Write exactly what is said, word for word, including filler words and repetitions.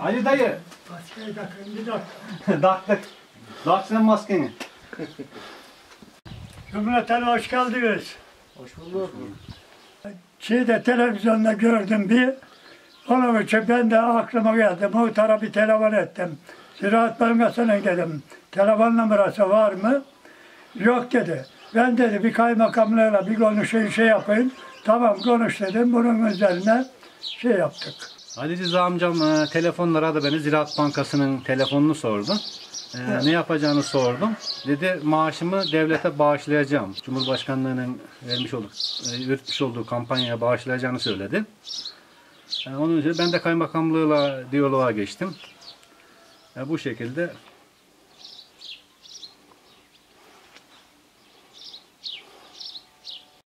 Ali dayı. Maskeyi takın bir dakika. Taktık. Tak sen maskeni. Cumhuriyet'e hoş geldiniz. Hoş bulduk. Şeyde televizyonda gördüm bir. Onun için ben de aklıma geldi. Muhtara bir telefon ettim. Ziraat Bankası'na dedim. Telefon numarası var mı? Yok dedi. Ben dedi bir kaymakamlarla bir konuşun şey yapayım. Tamam konuş dedim. Bunun üzerine şey yaptık. Ali Rıza amcam e, telefonla aradı beni. Ziraat Bankası'nın telefonunu sordu. E, Evet. Ne yapacağını sordum. Dedi maaşımı devlete bağışlayacağım. Cumhurbaşkanlığının vermiş olduk, e, yürütmüş olduğu kampanyaya bağışlayacağını söyledi. E, onun üzerine ben de kaymakamlığıyla diyaloğa geçtim. E, bu şekilde